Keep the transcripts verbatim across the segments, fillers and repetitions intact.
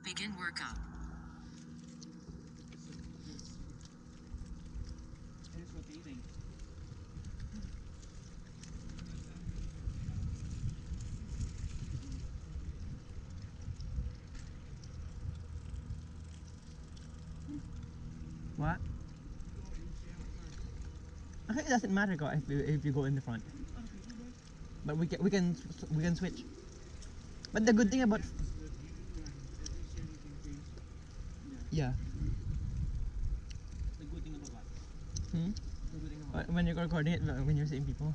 Begin workup. It is rotating. What? I think it doesn't matter go if you, if you go in the front. But we can we can we can switch. But the good thing about yeah. The good thing about what? Hmm? The good thing about When you're recording it, when you're seeing people,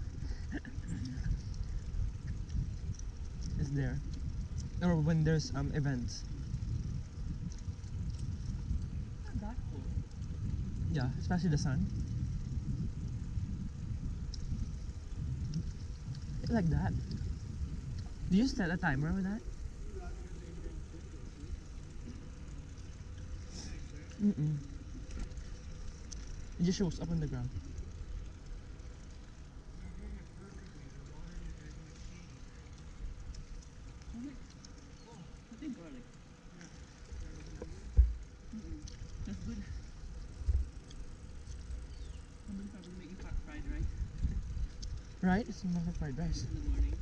it's there. Or when there's um events. Not that cool. Yeah, especially the sun. It's like that. Do you set a timer with that? Mm-mm. It just shows up on the ground. I think garlic. Mm-mm. That's good. Somebody probably making fried rice Right? It's not like fried rice. in the morning.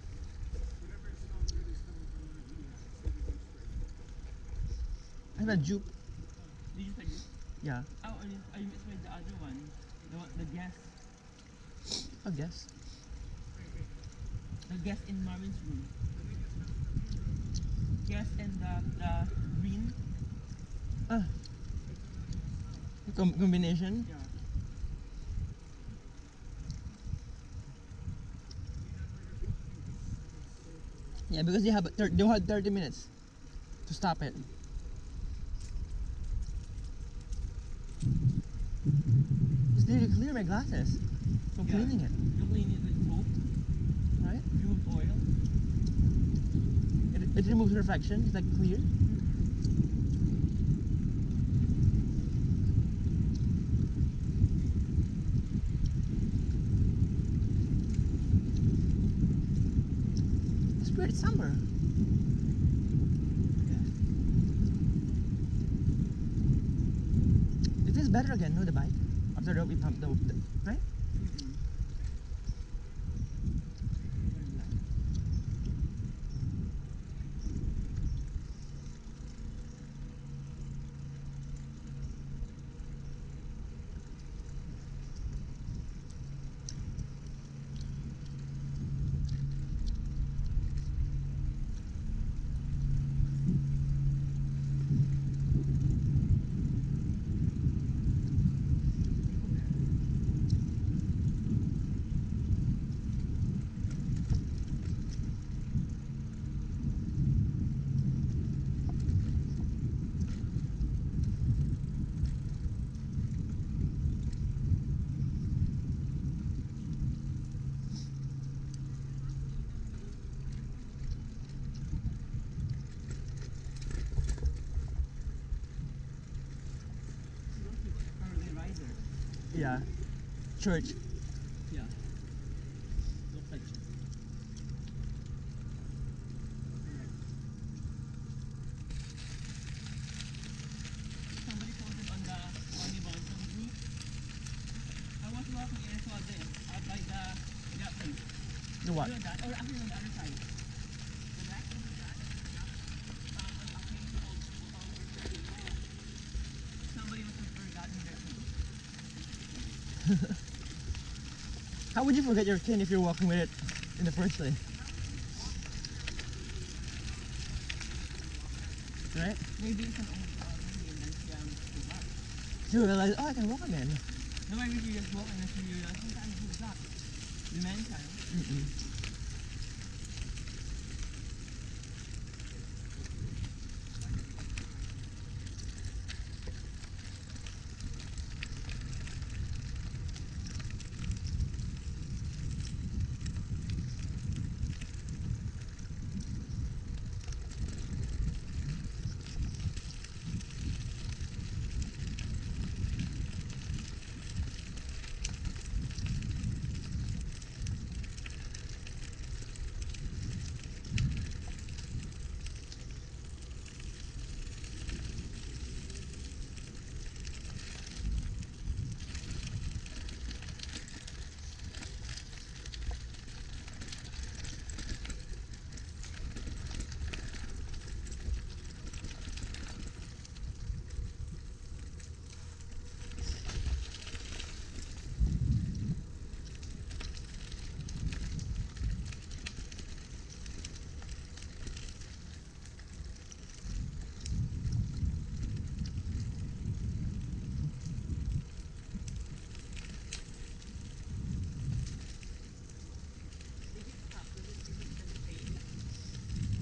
I have a juke. Did you say you? Yeah, Oh, I, I misread the other one. The one, the guest. I guess. The guest in Marvin's room. Guest and the the green. Ah. Com combination? Yeah. Yeah, because they have thir they had thirty minutes to stop it. It's really clear my glasses from Yeah. cleaning it, You clean it with soap. right? Remove oil. It, it removes reflection. It's like clear. It's great summer. It feels better again, no, the bike after the we pump the, the right? Early riser. Yeah. Church. Yeah. Looks like it. Somebody posted on the on the Bonson group. I was walking and I saw this out by the that place. The what? You know that? Or actually on the other side. The back of that. Um, an occasional um, somebody must have forgotten their key. How would you forget your cane if you're walking with it in the first place? Right? Maybe it's an old uh, maybe and then she um forgot. You realize, oh, I can walk again. No, maybe she just walked and then she realized sometimes she forgot. Dementia. Mm-mm.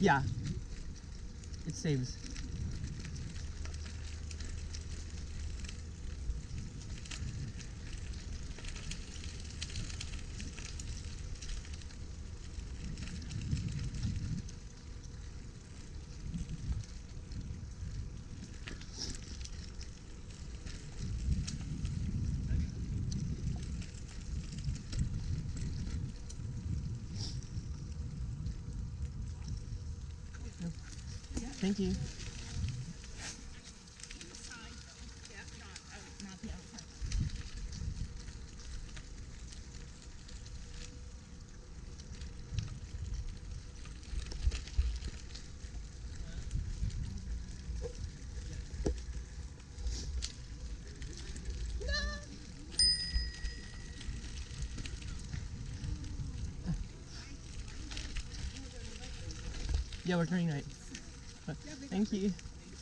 Yeah. It saves. Thank you. Yeah, we're turning right. Uh, Thank you.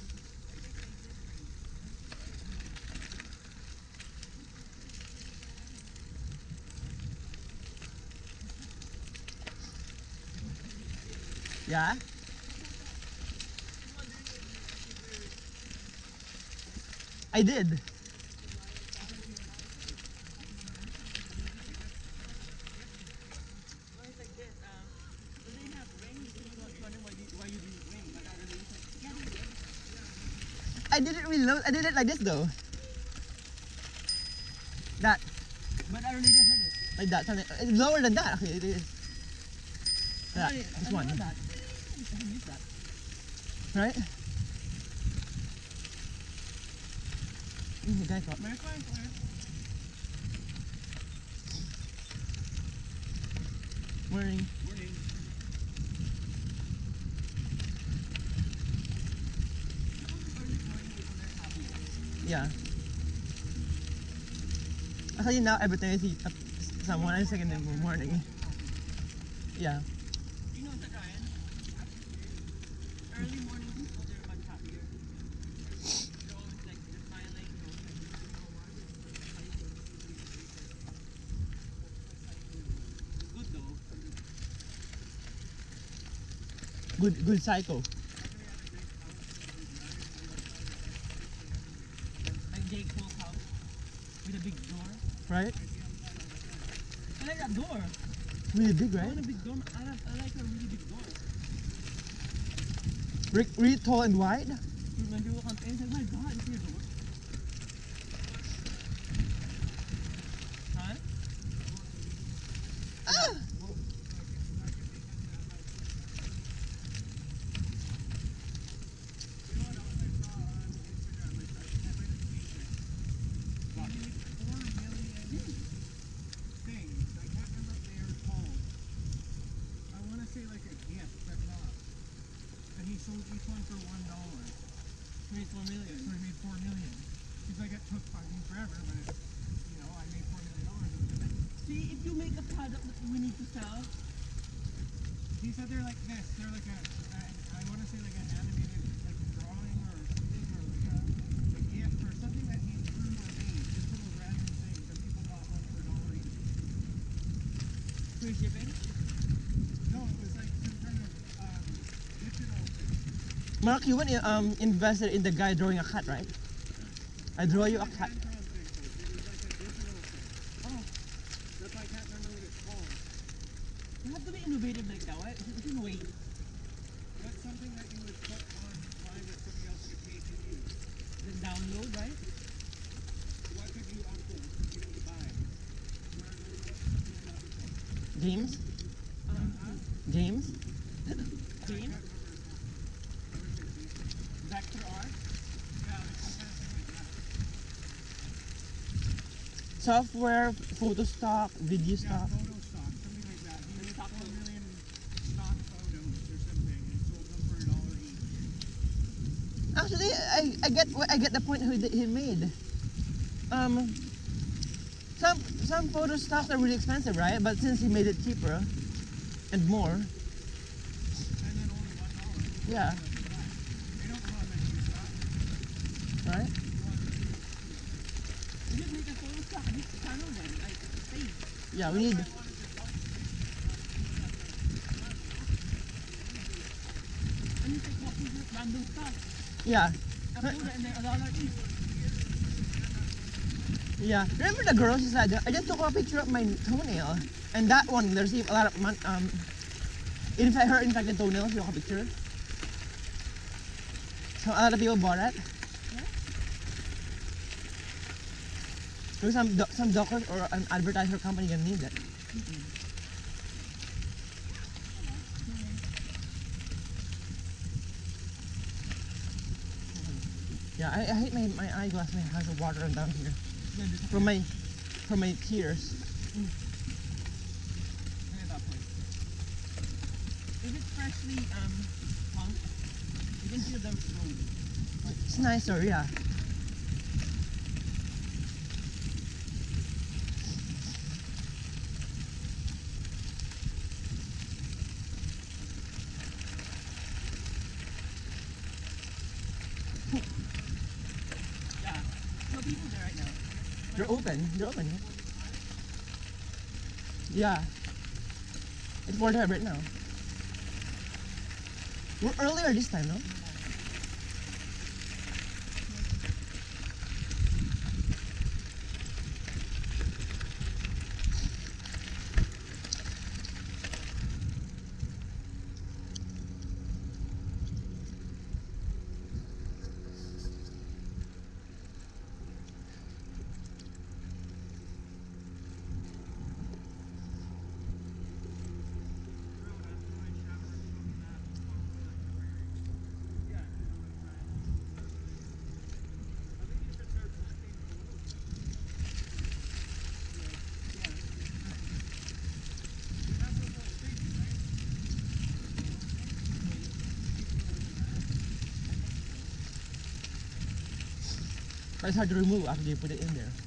Yeah? I did. I didn't reload. I did it like this though. That. But I really didn't hurt it. Like that. Something. It's lower than that. Okay, it is. That. I, This I one. know that. I can use that. Right? Mm, the guy thought. Very fine, Claire. Morning. Morning. Yeah. Actually, now every time I see uh, someone, I second in the morning. Yeah. You know that, Ryan? Early morning people, they're much happier. They're always like, they're smiling. They're always like, good though. Good, good psycho. Like Jake Paul's house with a big door. Right? I like that door. Really big, I right? want a big door. I like, I like a really big door. Re really tall and wide. When people come in, it's like, my God, is here a door? Huh? Ah! Sold each one for one dollar. Made four million. So I made four million. He's like, it took fucking forever, but it, you know, I made four million dollars. See, if you make a product that we need to sell, He said they're like this. They're like a, a I want to say like an animated like drawing or something, or like a, a gift or something that he drew or made. Just little random things, and people bought one for a dollar each. free shipping. No, it was like some kind of um, digital thing. Mark, you went um invested in the guy drawing a cat, right? I draw you a cat. Hand drawn thing, so it was like a digital thing. Oh, That's why I can't remember what it's called. you have to be innovative like that. Why? You can wait. That's something that you would put online that somebody else could pay to use. Then download, right? What could you upload? You could buy. James? Um, James? James? Vector art? Yeah, like some kind of thing like that. Software, photo stock, video Yeah, stock. photo stock, something like that. He made Stock four photos. million stock photos or something and sold them for a dollar each. Actually, I, I get what I get the point who he he made. Um, some some photo stocks are really expensive, right? But since he made it cheaper and more, And then only one dollar. yeah, They don't know how much you stock. right? You just make a photo stock of each channel then, like face. Yeah, we need. And he's like walking through random stuff. Yeah. A Buddha and then a dollar each. Yeah. Remember the girl? She said, I just took a picture of my toenail, and that one they received a lot of mon- um. In fact, her infected toenail. She took a picture. So a lot of people bought it. Yeah. Maybe some do- some doctors or an advertiser company gonna need it. Mm-mm. Yeah, I, I hate my, my eyeglass. My has a water down here from my from my tears. Yeah, that place. If it's freshly um hung, you can feel the road. It's nicer, yeah. Yeah. No people there right now. They're open. They're open. Yeah. It's four time right now. We're earlier this time, no? But it's hard to remove after you put it in there.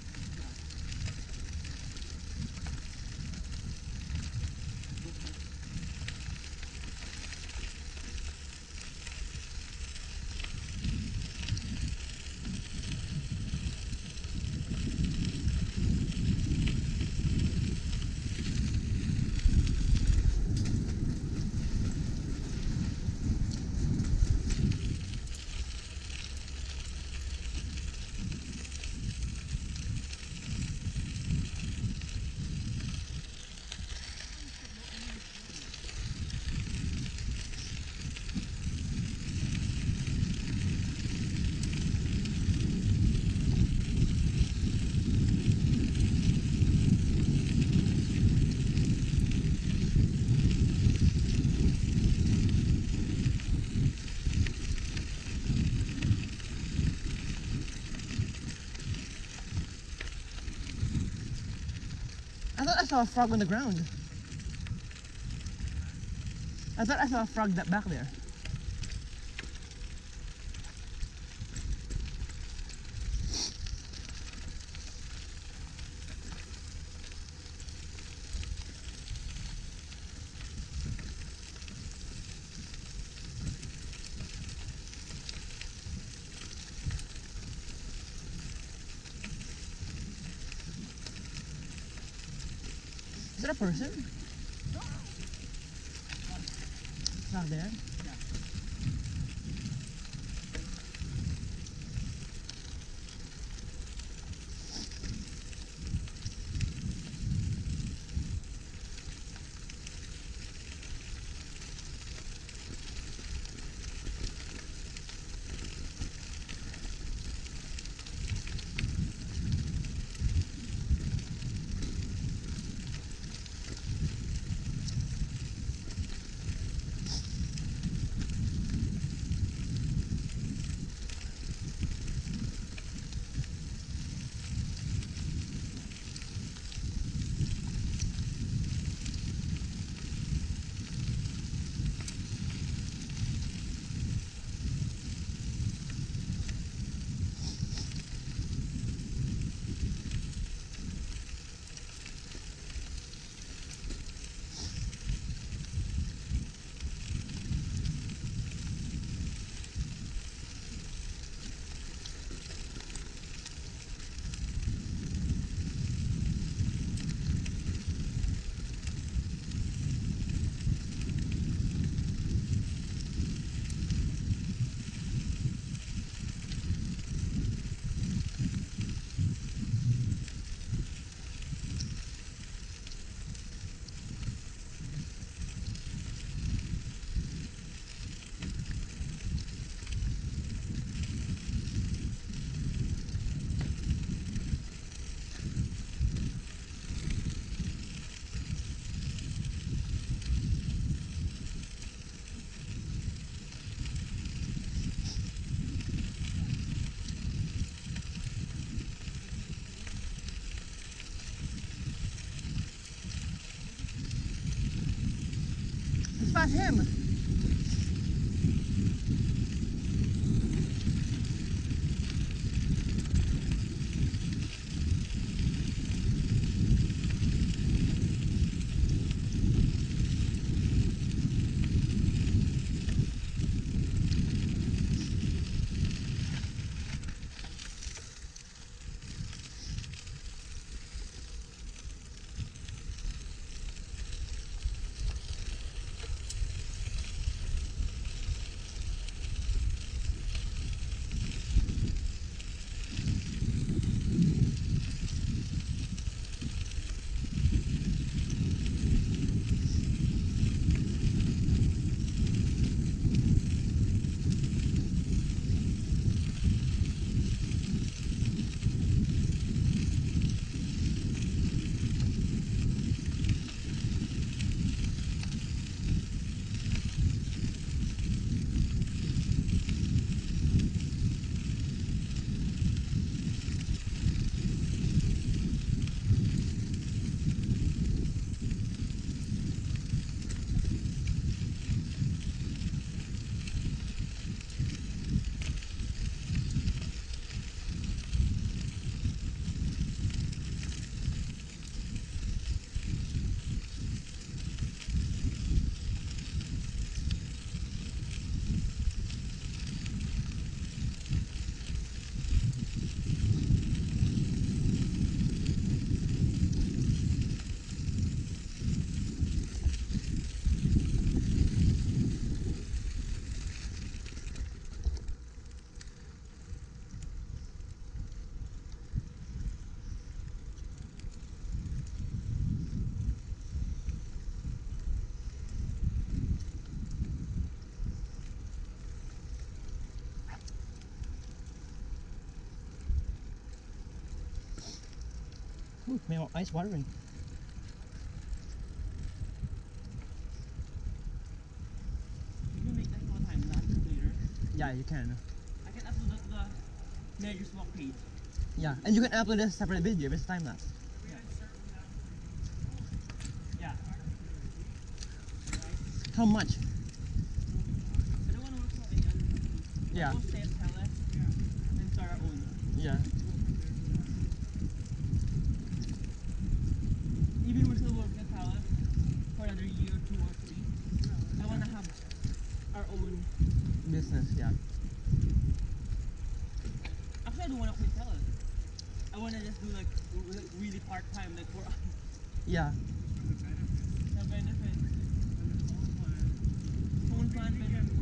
I thought I saw a frog on the ground. I thought I saw a frog that back there. Is that a person? It's not there. It's past him. Ooh, my eyes watering. You can make that one time lapse later. Yeah, you can. I can upload that to the Mayor's Walk page. Yeah, and you can upload a separate video if it's time lapse. Yeah. How much? I don't want to work for any other company. Yeah. We'll stay at Tele and start our own. Yeah. Even we're still working at Tele for another year, two or three. I want to have our own. Business, yeah. Actually, I don't want to quit Tele. I want to just do like re- really part time, like for Yeah. the benefits. Phone plan benefits.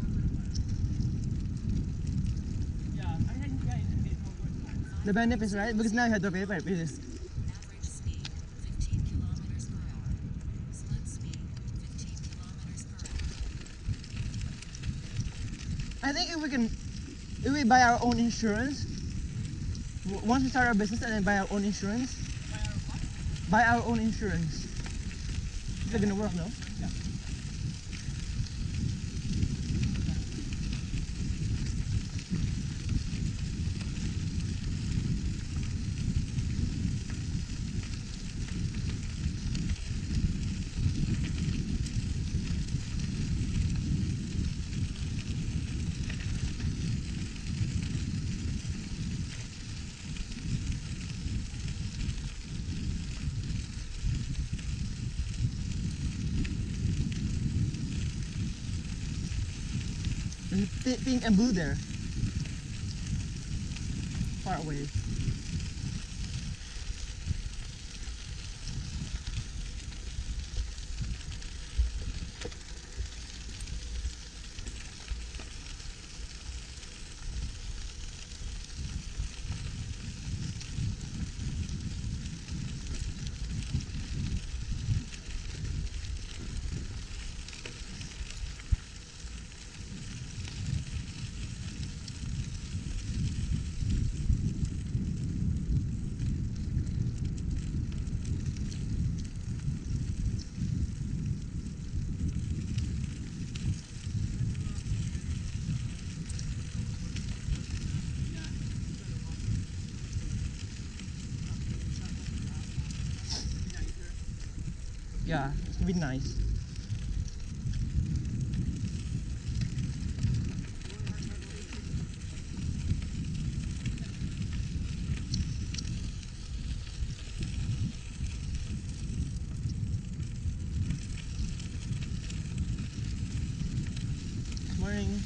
Yeah, I think yeah, it is more good. The benefits, right? Because now you have to pay for it. Really. Average speed, fifteen kilometers per hour. Split speed, fifteen kilometers per hour. I think if we can, if we buy our own insurance, w- once we start our business and then buy our own insurance, By our what? buy our own insurance. It's not gonna work, no? Yeah. There's pi- pink and blue there. Far away. Yeah, it's gonna be nice. Morning.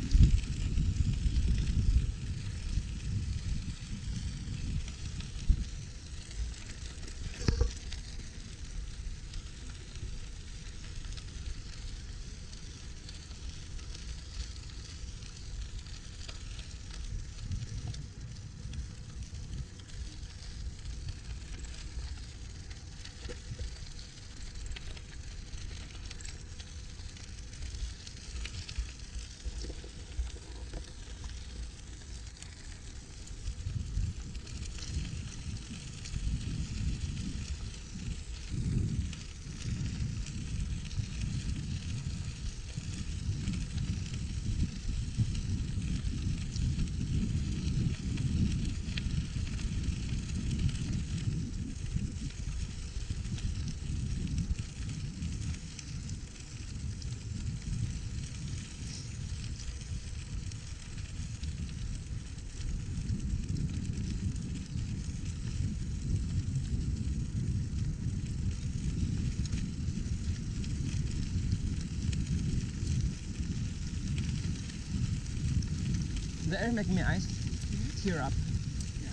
The air make me eyes tear up. Yeah.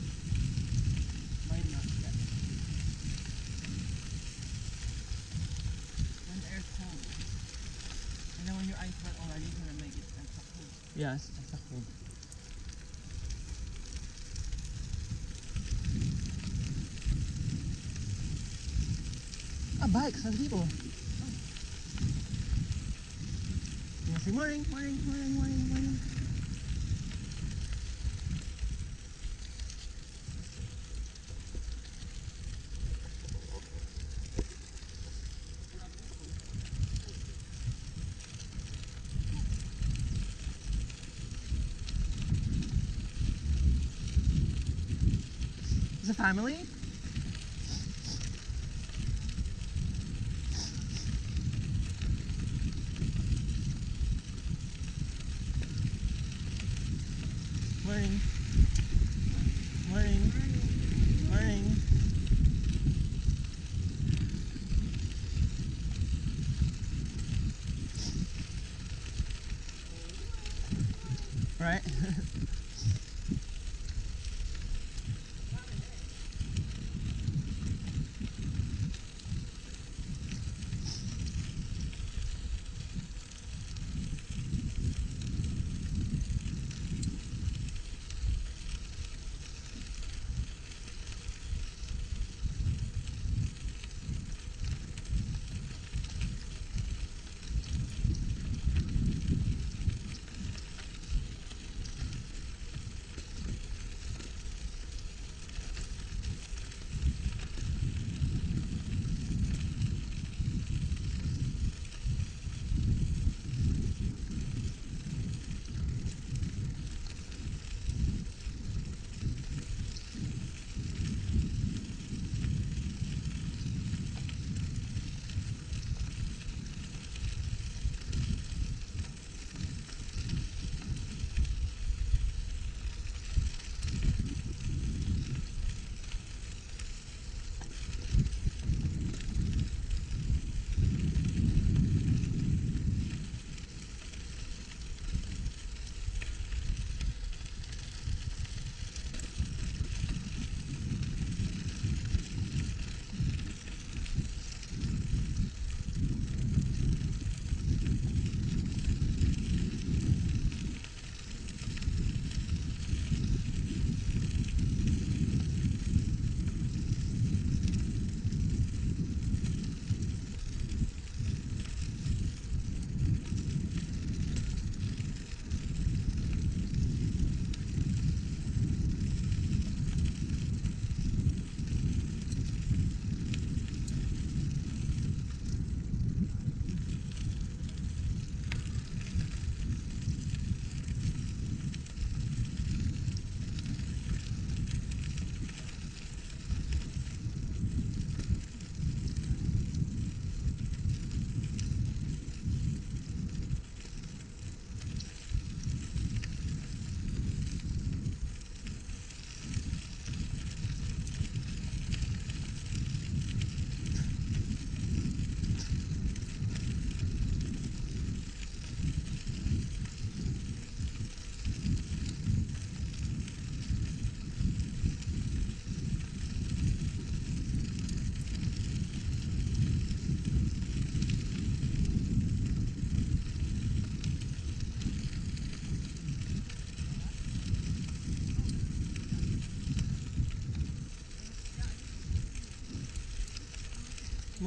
Mine not yet. When the air's cold. And then when your eyes wet already, it's gonna make it extra cold. Yes, exactly. Ah, bikes and people. You say morning, morning, morning, morning, morning. It's a family. Morning. Morning. Morning. Right?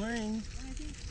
Morning. And I think,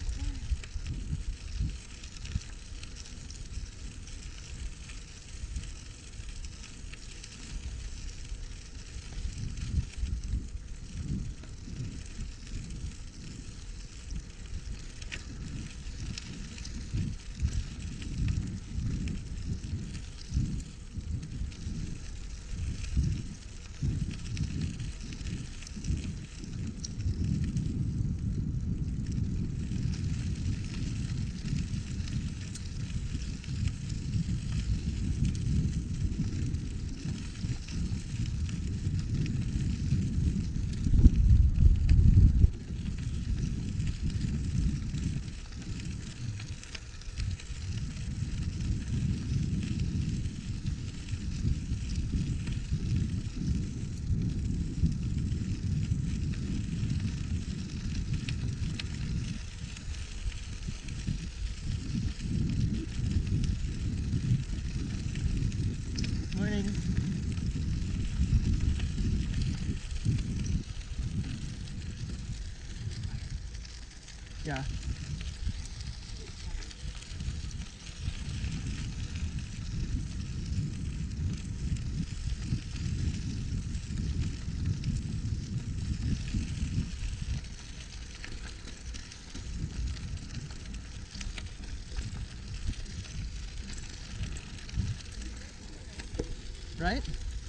Morning. Yeah. Right?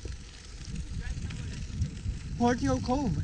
Portio Cove.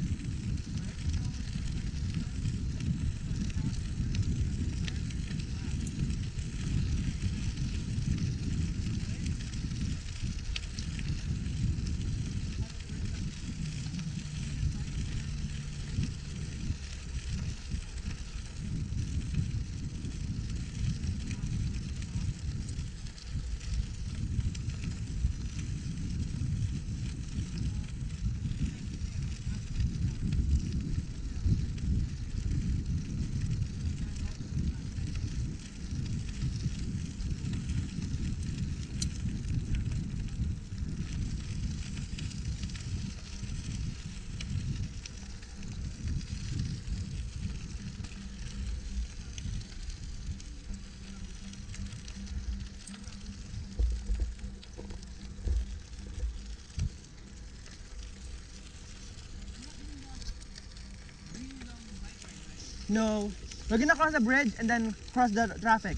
No. We're gonna cross the bridge and then cross the traffic.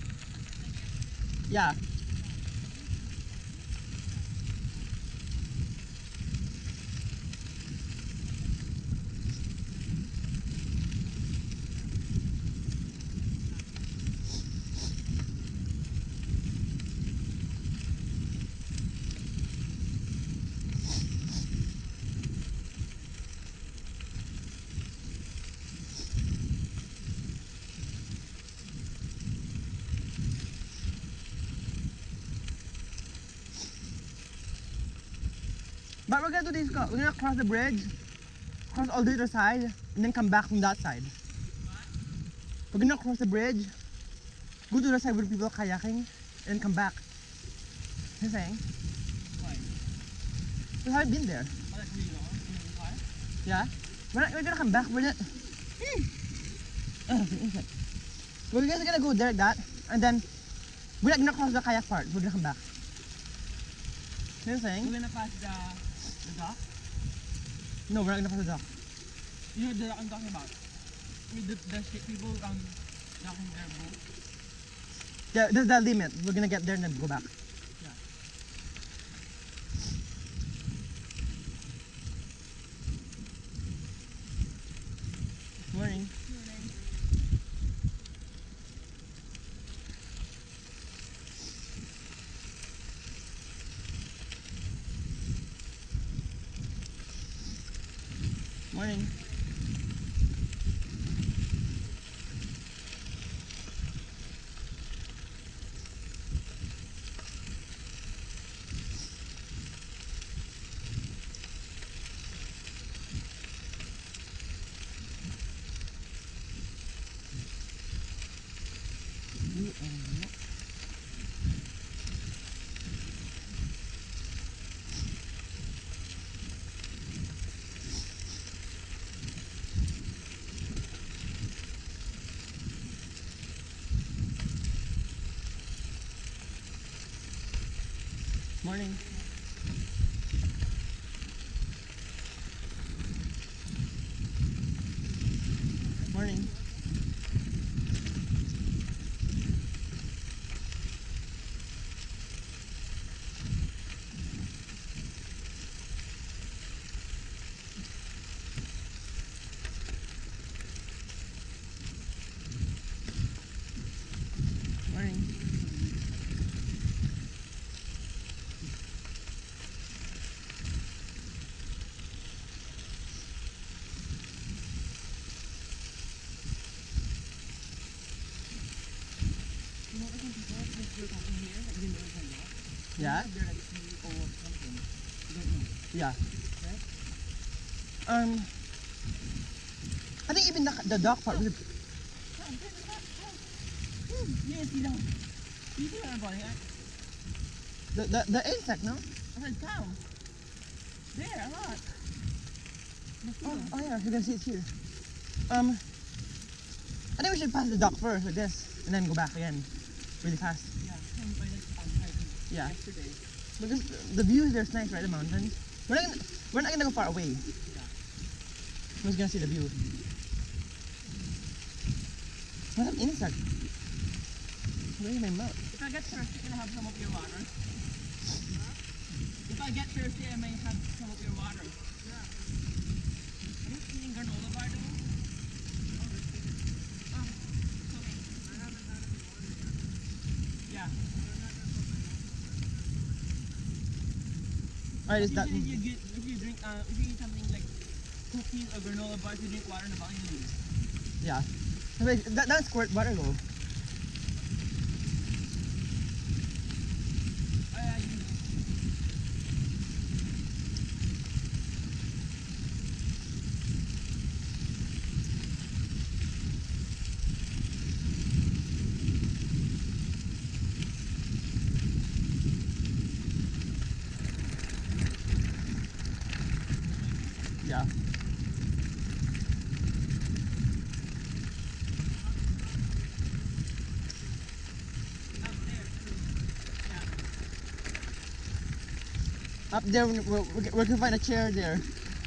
Yeah. But we're gonna do this, we're gonna cross the bridge, cross all the other side, and then come back from that side. We're gonna cross the bridge, go to the side where people are kayaking, and then come back. You know what I'm saying? why? We haven't been there. Oh, that's really long. In the car? Yeah? We're, not, we're gonna come back, we're not... Uh, inside. We're just gonna go there like that, and then we're not gonna cross the kayak part, we're gonna come back. You know what I'm saying? We're gonna pass the, the dock. No, we're not gonna cross the dock. You know the dock I'm talking about? With the, the ship people um, docking their boat. Yeah, that's the limit. We're gonna get there and then go back. Yeah. Morning. Morning. We are not. Morning. Morning. Morning. You know, I think people since we're talking here, like you know a lot. Yeah? They're like C E O of something. You don't know. Yeah. Right? Um, I think even the, the dog part was Come, turn the back. Come. Hmm. Yes, you know. You see what I'm pointing at? the, the, the insect, no? I said, come. There, a lot. Oh, oh yeah, you can see it here. Um, I think we should pass the dock first, like this, and then go back again, really fast. Yeah, come by the um, hiking Yeah, yesterday. because the view there's nice, right? The mountains. We're not gonna, we're not gonna go far away. Yeah. We're just gonna see the view. What an insect! Where's my mouth? If I get thirsty, can I have some of your water? If I get thirsty, I may have some of your water. Yeah. Are you eating granola bar though? Oh, it's okay. I haven't had any water yet. Yeah. Alright, is that? Usually if you get, if you drink, uh, if you eat something like cookies or granola bars, you drink water in the volume you use. Yeah. Wait, that that's squirt water though. Oh, yeah, you Yeah. up there too. Yeah. Up there, we we we we can find a chair there.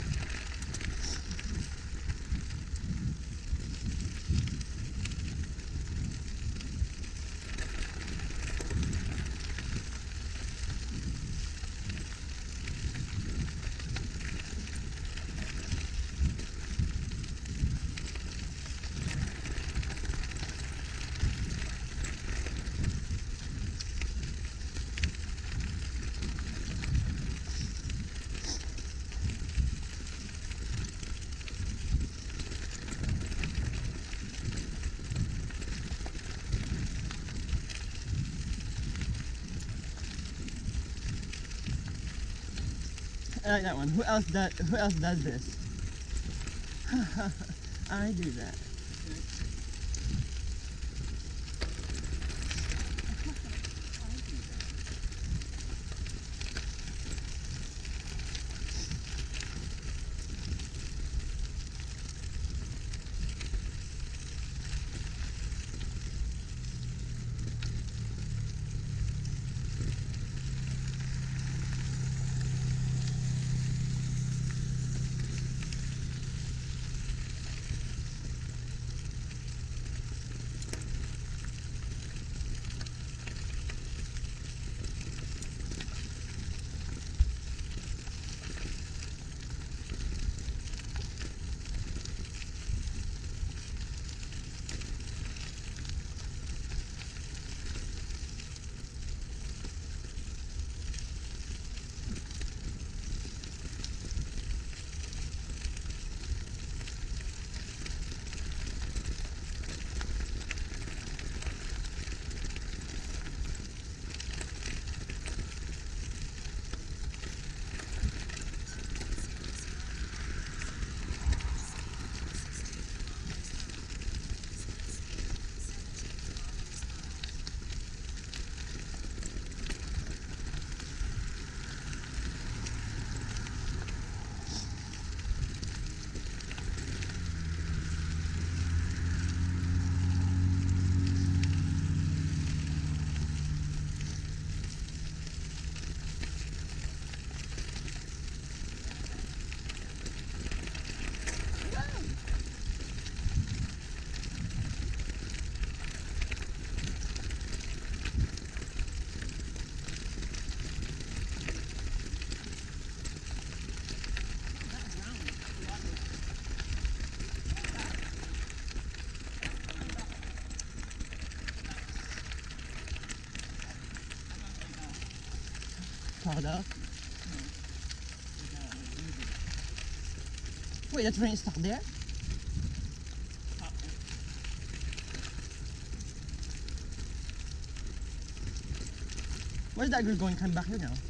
I like that one. Who else does Who else does this? I do that. crocodile? Wait, that train is stuck there? Where's that girl going? Come back here now.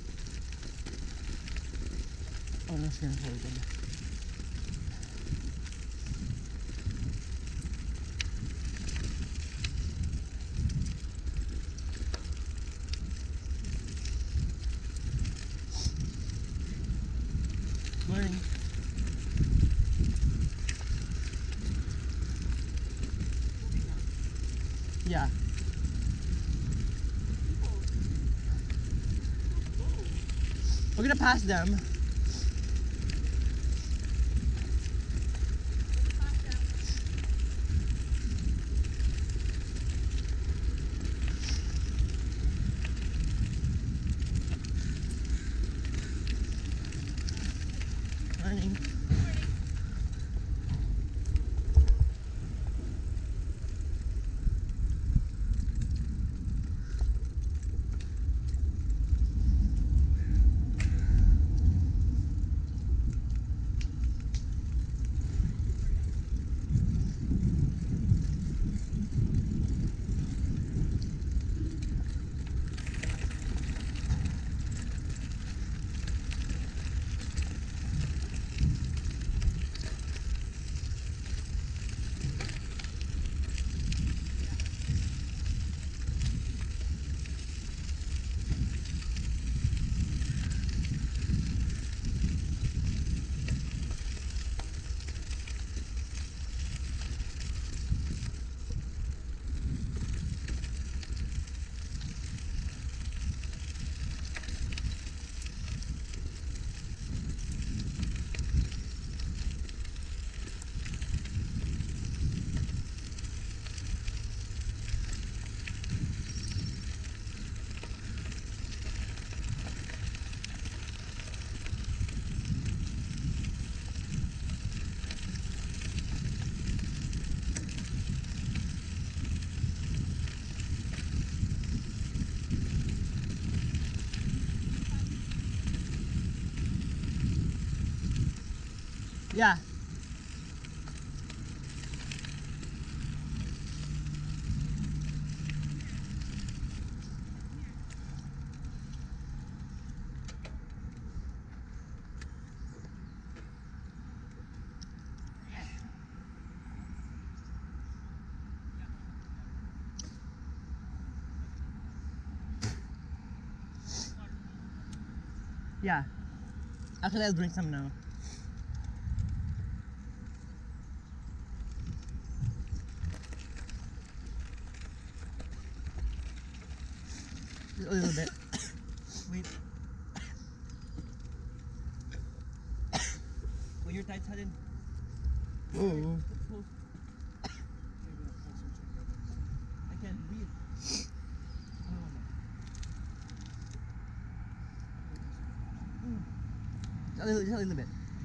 Oh no, she's gonna hold it. Morning. Yeah. We're gonna pass them. Morning. Yeah. Yeah. Actually, I'll drink some now. Just a little bit. Wait. Put your tights head in. Oh. I can't breathe. Mm. Just a little, just a little bit.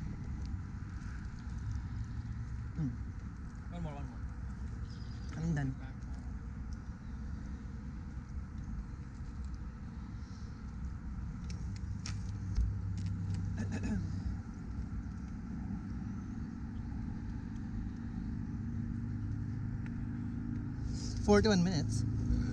Mm. One more, one more. I'm done. Forty-one minutes.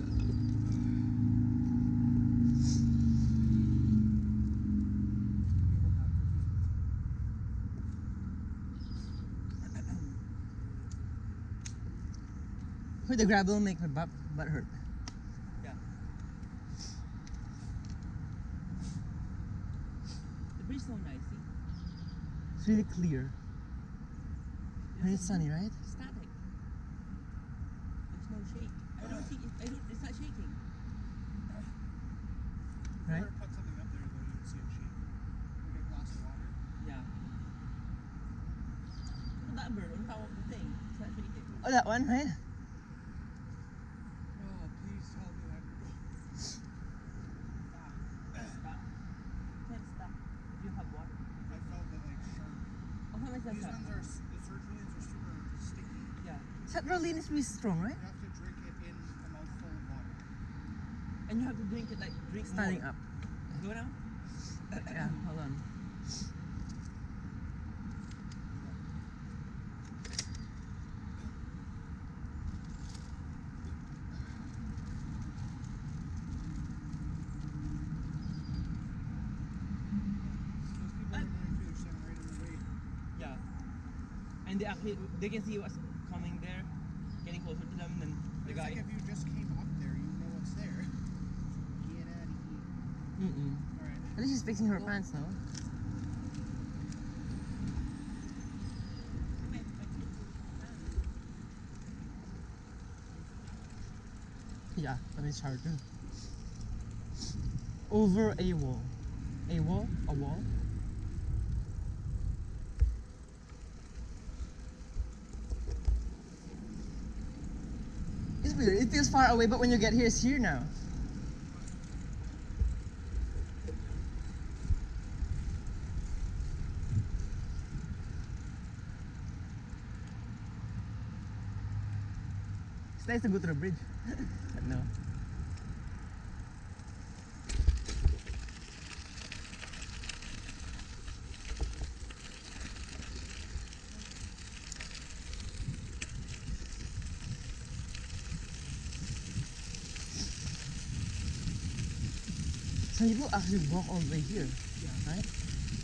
Wait, the gravel will make my butt, butt hurt. Yeah. The bridge is so nice, see? It's really clear. And it's sunny, right? Static. There's no shake. I don't see it. I don't, it's not shaking. Right? Put something up there though, you can see it shake. Like a glass of water. Yeah. Look at that bird on top of the thing. It's not shaking. Oh, that one, right? Oh, please tell me that. Stop. You can't stop. You have water. I felt that like sharp. Oh, how much is These that? ones are, the sertralians are super sticky. Yeah. Satraline is really strong, right? You have to drink it in a mouthful of water. And you have to drink it like drink Standing more. up. Go now. Yeah, hold on. Those people are annoying too. They're standing right in the way. Yeah. And they actually, they can see what's coming there, getting closer to them than the It's guy. like if you just came up there, you know what's there. Get out of here. Mm-mm. Alright. At least she's fixing her pants now. Yeah, I mean it's hard too. Over a wall. A wall? A wall? It's weird. It feels far away, but when you get here, it's here now. It's nice to go to the bridge. But no. Some people actually walk all the way here. Yeah. Right?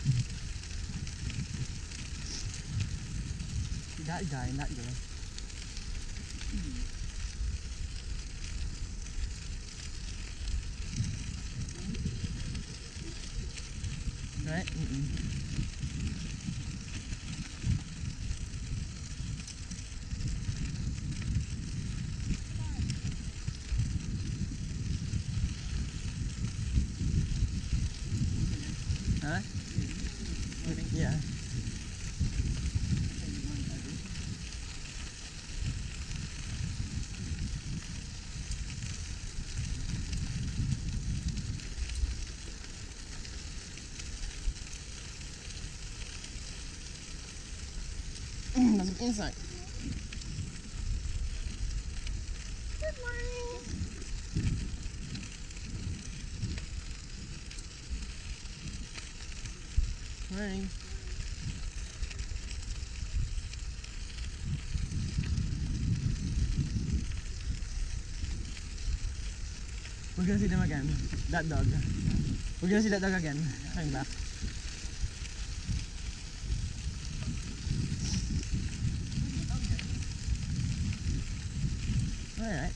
That guy and that girl. Right? Mm-mm. Huh? Yeah. Mm, that's inside. Good morning. Morning. We're gonna see them again. That dog. We're gonna see that dog again. Coming back. Alright.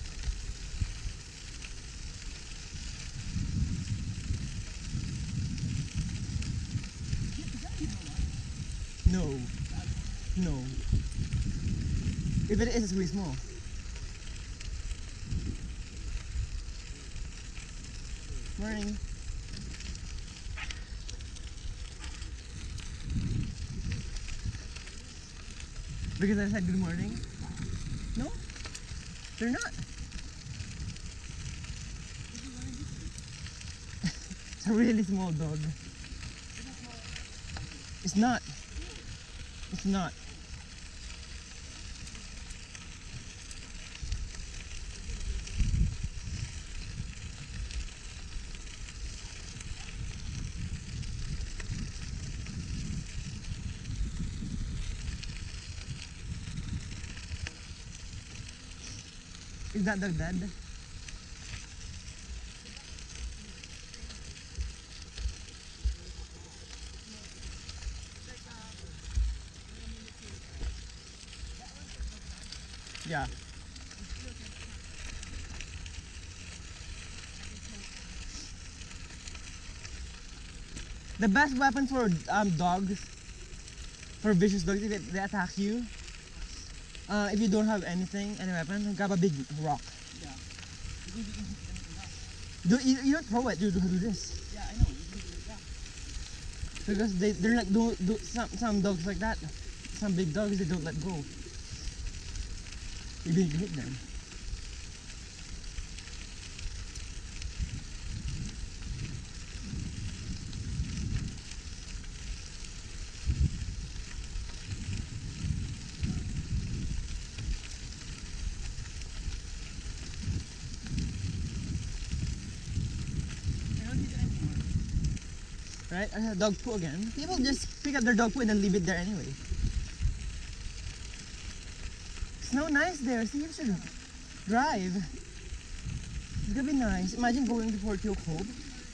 No. No. If it is, it's really small. Morning. Because I said good morning? No? They're not. It's a really small dog. It's not. It's not. Is that dog dead? Yeah. The best weapon for um, dogs, for vicious dogs, if they, they attack you, uh, if you don't have anything, any weapon, grab a big rock. Yeah. Because you can hit anything up. Do, you, you don't throw it, you do, do this. Yeah, I know. You can do it, yeah. Because they, they're like, do, do, some, some dogs like that, some big dogs, they don't let go. Maybe you can hit them. I don't hit it anymore. Right? Uh, dog poo again. People just pick up their dog poo and then leave it there anyway. It's no nice there. See, you should drive. It's gonna be nice. Imagine going to Fort York Hope.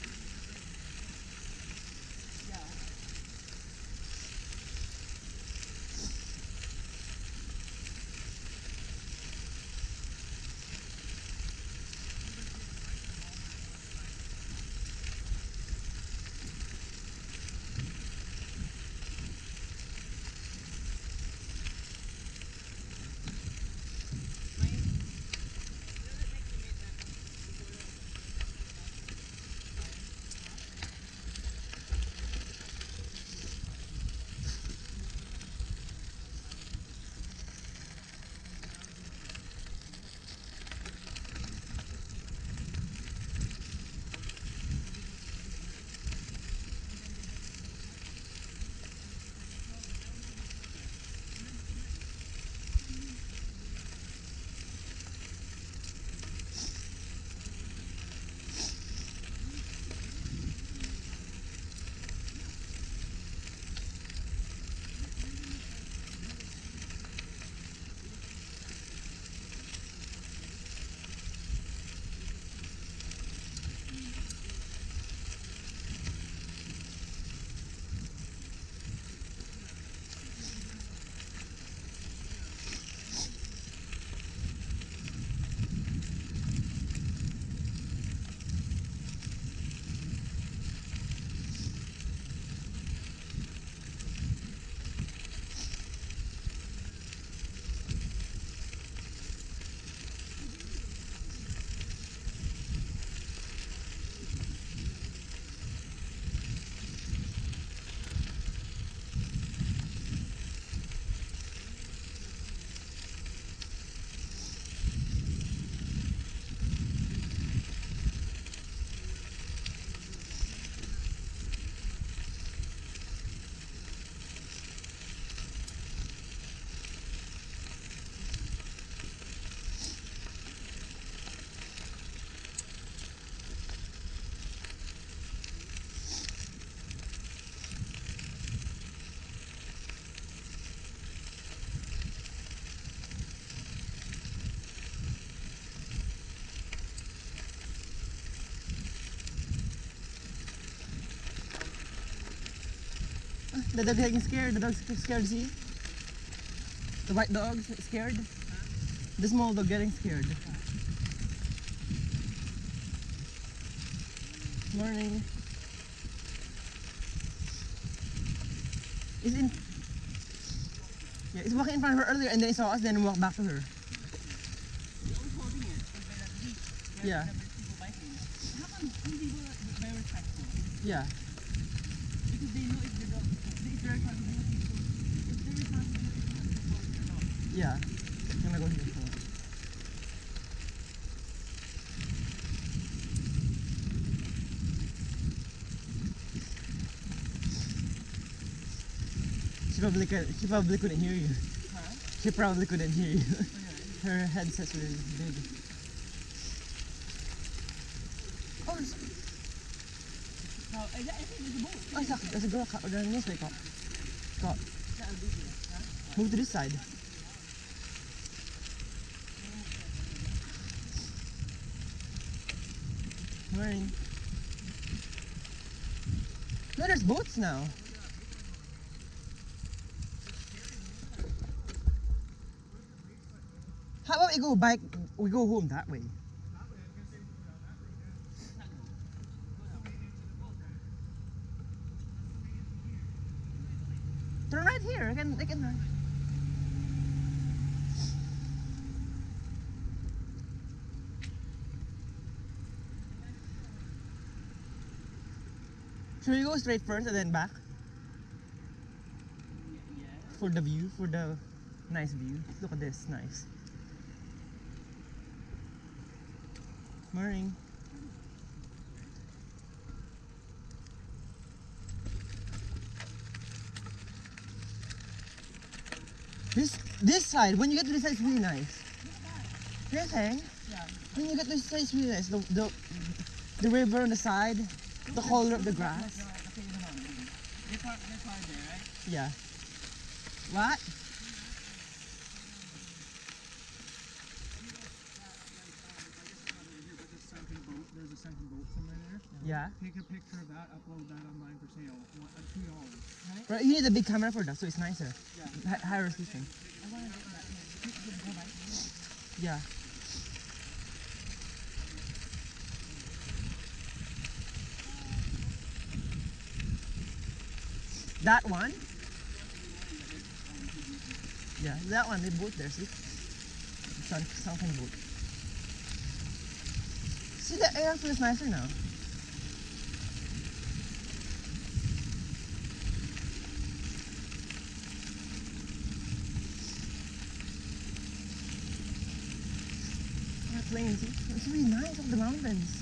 The dog getting scared. The dog's scared, see? The white dog's scared. The small dog getting scared. Morning. Is in. Yeah, he's walking in front of her earlier and then he saw us, then walked back to her. You're always holding it. It's by that beach. Where Yeah. the people biking. How come some people are very respectful? Yeah. Because they know it's their dog. It's their responsibility. So it's their responsibility to control their dog. Yeah. I'm gonna go here. So. She probably could, she probably couldn't hear you. Huh? She probably couldn't hear you. Okay. Her headset's really big. Oh, there's, So, I, I think there's a boat. oh, there's a, there's a girl caught on the newspaper. Caught. Caught. That'll be here. Huh? Move to this side. Morning. No, there's boats now. How about we go bike? We go home that way. Turn right here. I can. I can. Should we go straight first and then back Yeah. for the view, for the nice view? Look at this, nice. Morning. This this side, when you get to this side, it's really nice. Yes, hang. Yeah. When you get to this side, it's really nice. The the the river on the side, the color of the grass. The, the, the, car, their car there, right? Yeah. What? Sunken boat. There's a sunken boat somewhere there. Yeah. Take a picture of that, upload that online for sale. One, uh, two dollars. Right, you need a big camera for that, so it's nicer. Yeah. Hi- higher resolution. I want to get that. Go back. Yeah. That one? Yeah, that one, they both there, see? Sun, sunken boat. See, the air feels nicer now. That plane, see? It's really nice up the mountains.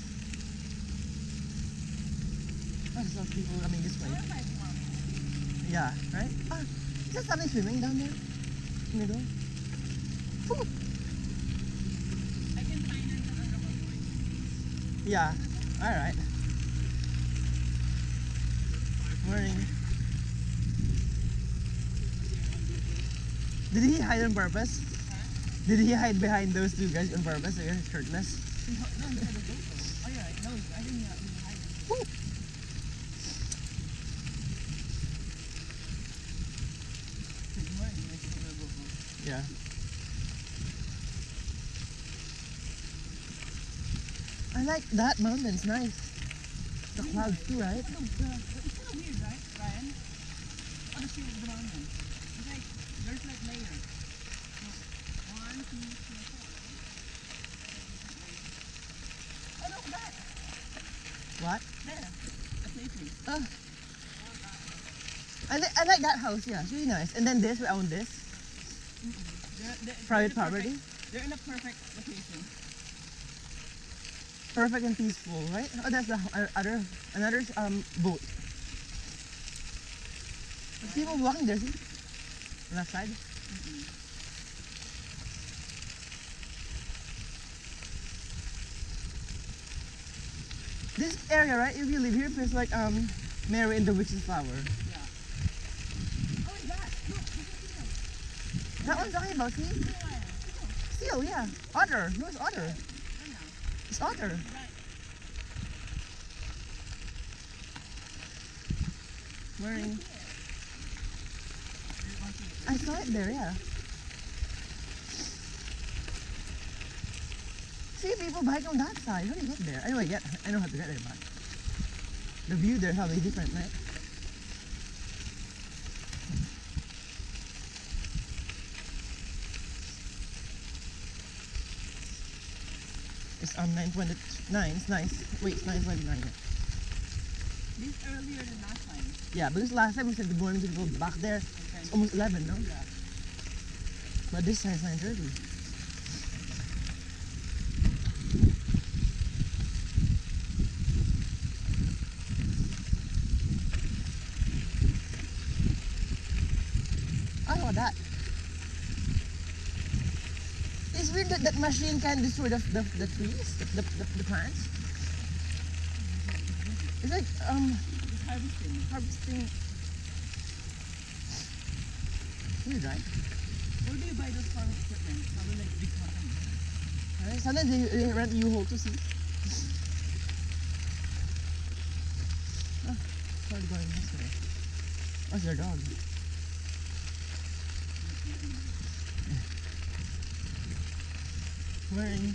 Oh, there's lots of people coming this way. Yeah, right? Ah, is that something swimming down there? In the middle? Whew. I can find it on the way. Yeah, alright. Morning. Did he hide on purpose? Did he hide behind those two guys on purpose? So you're shirtless? No, he had a GoPro. Oh, yeah, no, I didn't uh, even hide it. Woo. Good morning, I still have a GoPro. Yeah. I like that mountain's nice. The clouds too, right? Oh, the, the, it's kind of weird, right, Ryan? On the shape of the mountain. It's like, there's like layers. So, one, two, three, four. Oh, look at that! What? There. A plaything. Uh, I, li- I like that house, yeah, it's really nice. And then this, we own this. They're, they're, Private they're in a property. perfect- They're in a perfect location. Perfect and peaceful, right? Oh, that's the uh, other, another um boat. There's people walking there, see? Left side. This area, right? If you live here, feels like um Mary and the Witch's Flower. Yeah. Oh, it's that. Look, look at That one's talking about, see? that. Seal, yeah. Otter. No, it's otter. I know. It's otter. Right. Morning. I saw it there, yeah. See people bike on that side. How do you get there? Anyway, yeah, I know how to get there, but the view there is probably different, right? It's um nine twenty-nine. It's nice. Wait, it's nine twenty-nine. This earlier than last time. Yeah, because last time we said good morning to people back there. Okay. It's almost eleven, no? Yeah. But this time it's nine thirty. I know that. It's weird that that machine can destroy the, the, the trees, the, the, the, the plants. It's like um It's harvesting. harvesting. Weird, right? Where do you buy those farm equipment? Probably like big companies. Right? Sometimes they, they rent U-Haul to see. Oh, sorry going this way. What's their dog? Morning.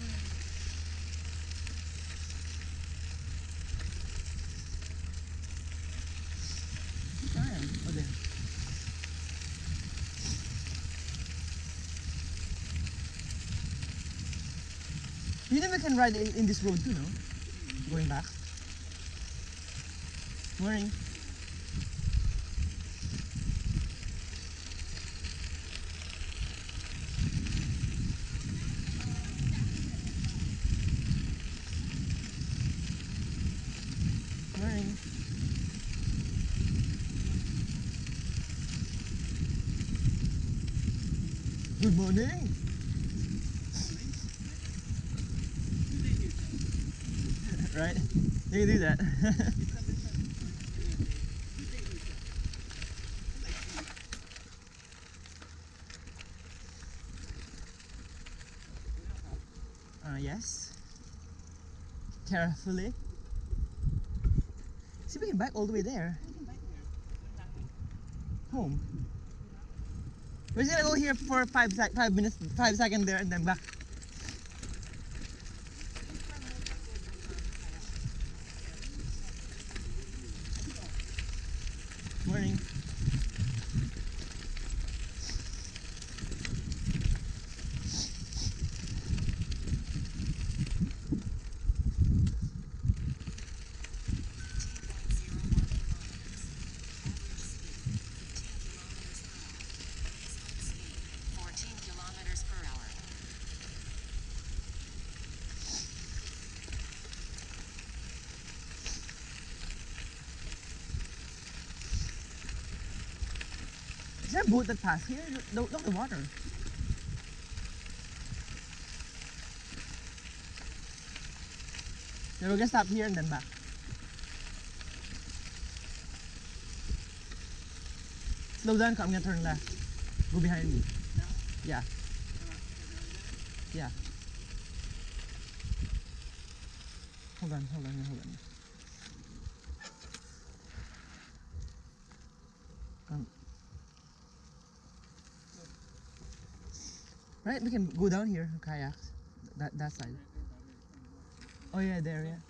Time. Oh, there. You know we can ride in, in this road too, no? Going back. Morning. Morning. Good morning. Right? You can do that. carefully. See, we can bike all the way there. We can bike here. Going that way. Home. We're just gonna go here for five sec five minutes, five seconds there, and then back. Morning. fourteen kilometers per hour. Is there a boat that passed here? No, not the water. Then we're gonna stop here and then back. Slow down, I'm gonna turn left. Go behind me. Yeah. Yeah. Hold on, hold on, hold on. Um, right, we can go down here, kayaks. That that side. Oh yeah, there, yeah.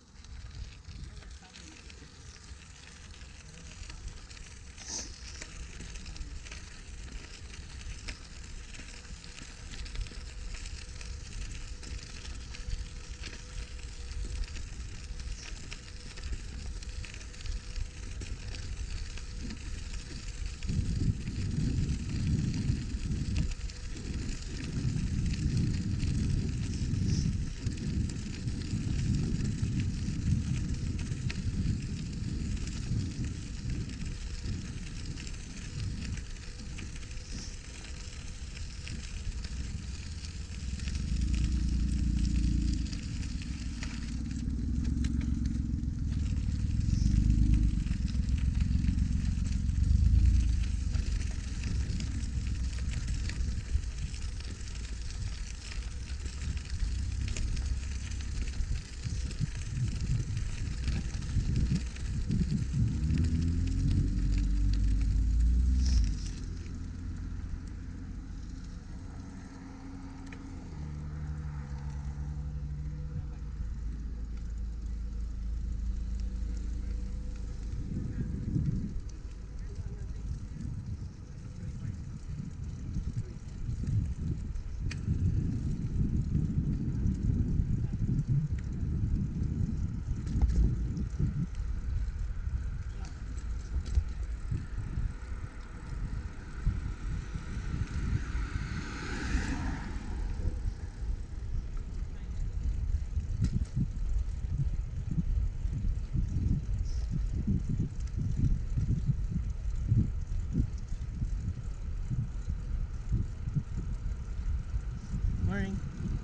Morning.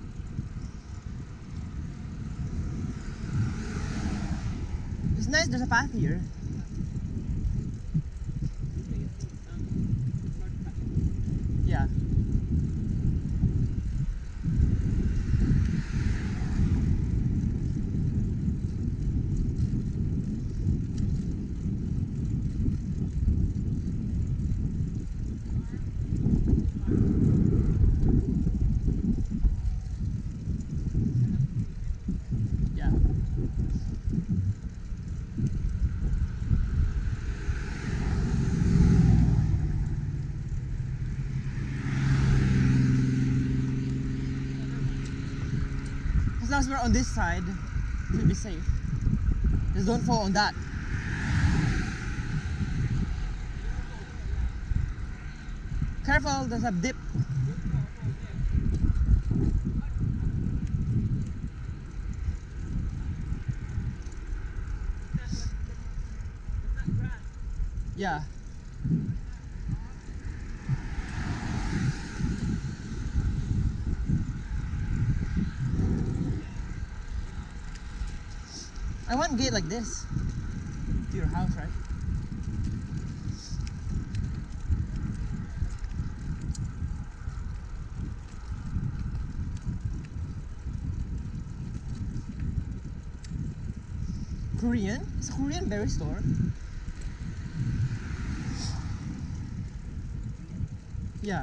It's nice, there's a path here. Yeah. Yeah. As long as we're on this side, we'll be safe. Just don't fall on that. Careful, there's a dip. Yeah. I want a gate like this to your house, right? Korean? It's a Korean berry store. Yeah.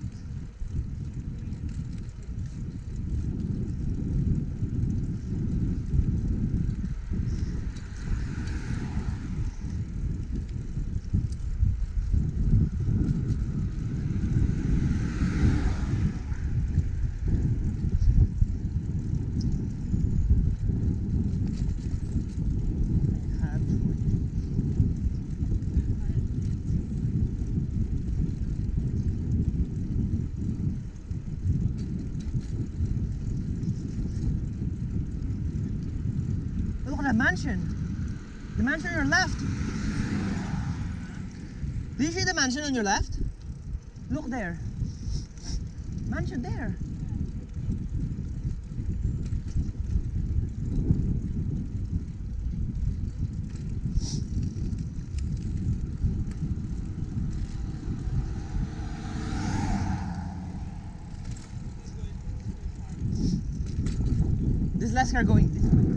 Look at that mansion. The mansion on your left. Do you see the mansion on your left? Look there. Mansion there. This last car going this way.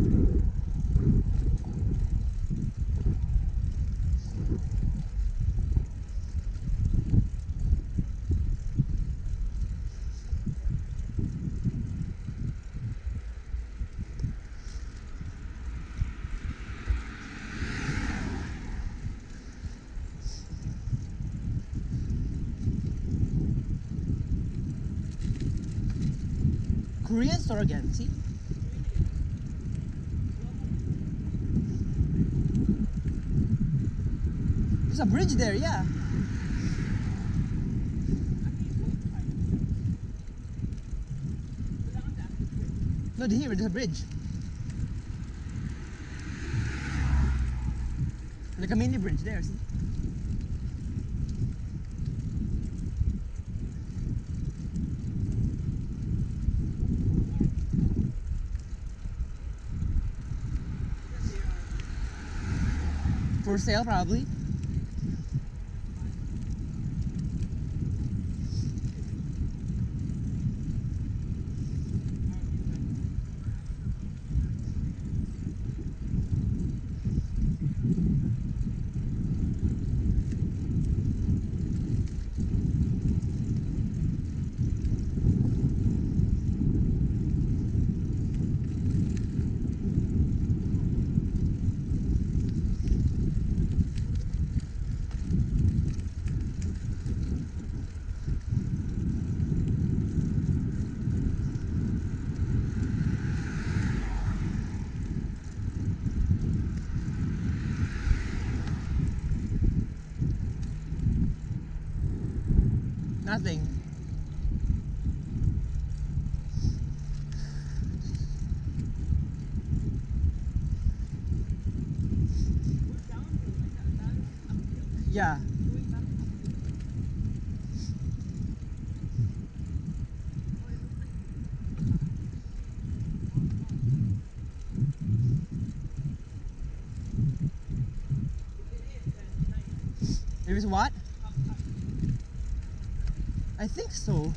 Korean store again, see? There's a bridge there, yeah. No, here, there's a bridge. Like a mini bridge there, see? For sale, probably. Nothing. Yeah. It was what? I think so.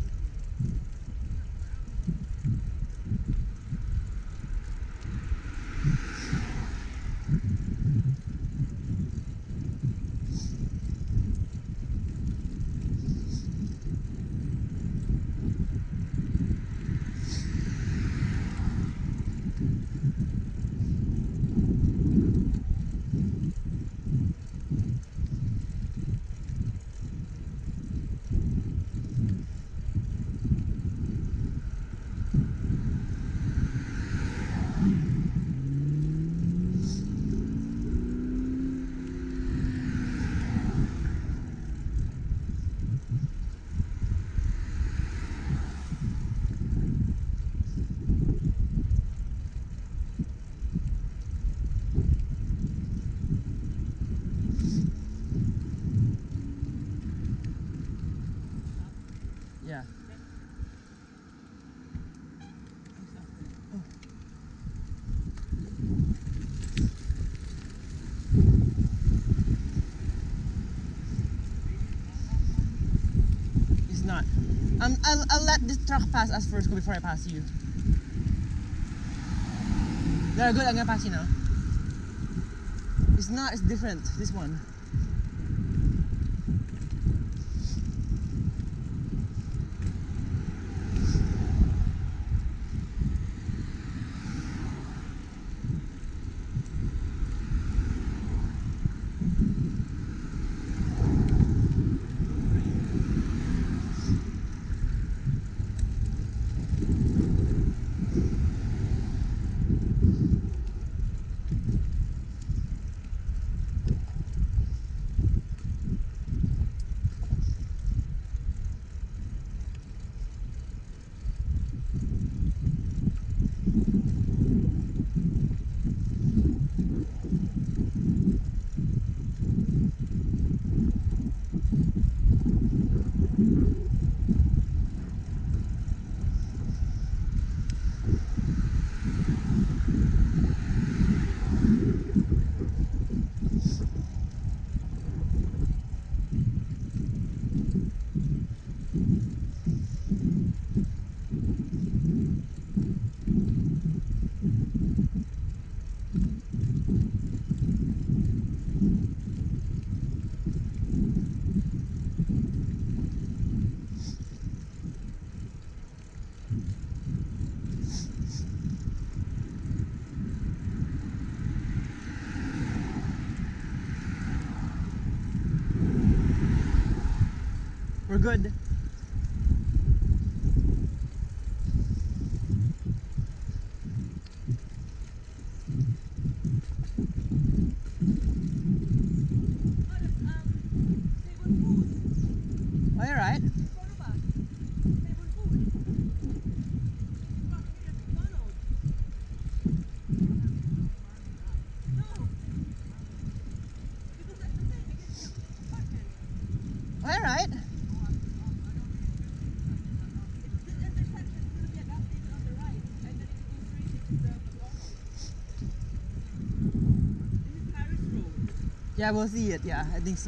Yeah. It's not. Um, I'll, I'll let this truck pass us first before I pass you. They're good, I'm gonna pass you now. It's not, it's different, this one. We're good. All right. All right. Yeah, we'll see it. Yeah, I think so.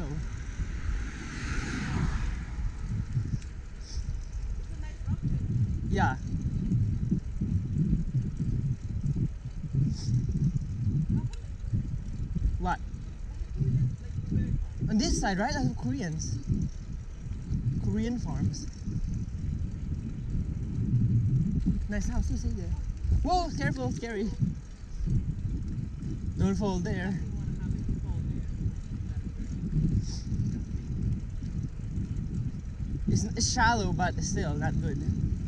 Yeah. What? On this side, right? That's Koreans. Korean farms. Nice house, you see there. Whoa, careful, scary. Don't fall there. It's, it's shallow, but still not good.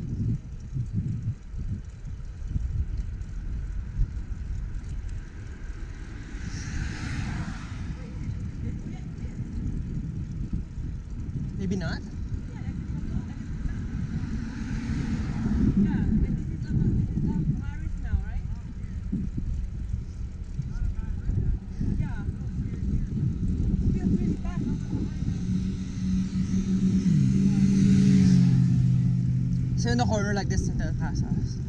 Maybe not. So in the corner like this in the house.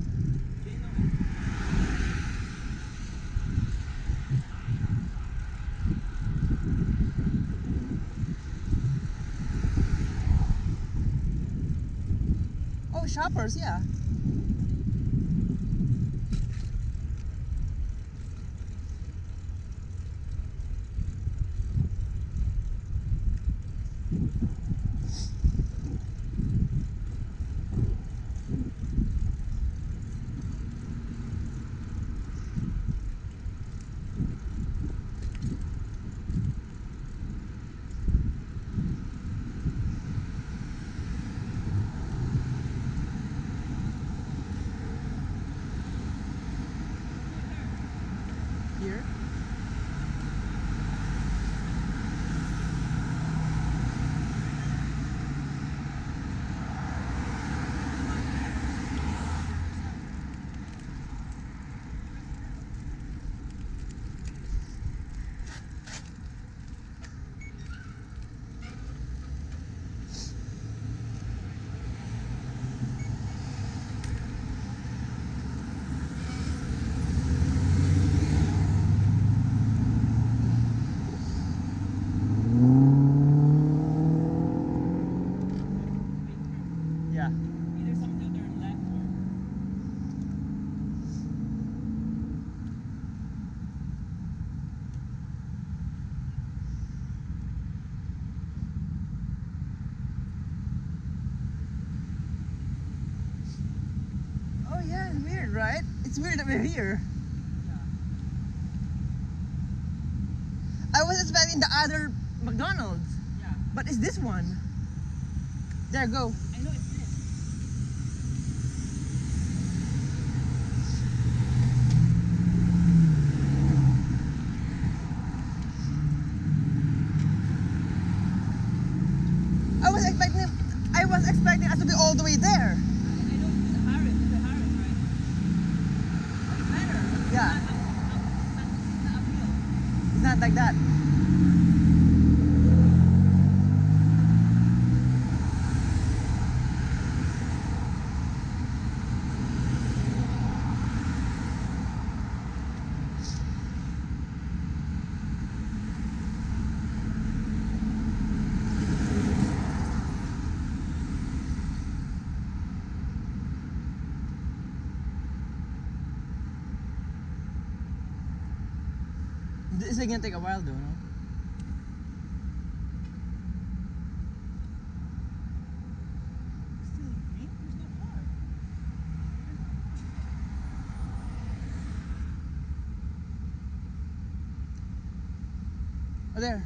Oh, shoppers, yeah. Here. right? It's weird that we're here. I was expecting the other McDonald's, Yeah. but it's this one. There, go. I know it's this. I was expecting, I was expecting us to be all the way there. I know it's the Harris. It's the Harris, right? It's better. Yeah. It's not, up, up, it's not uphill. It's not like that. This is gonna take a while though, no? Still green? There's no car. Oh, there.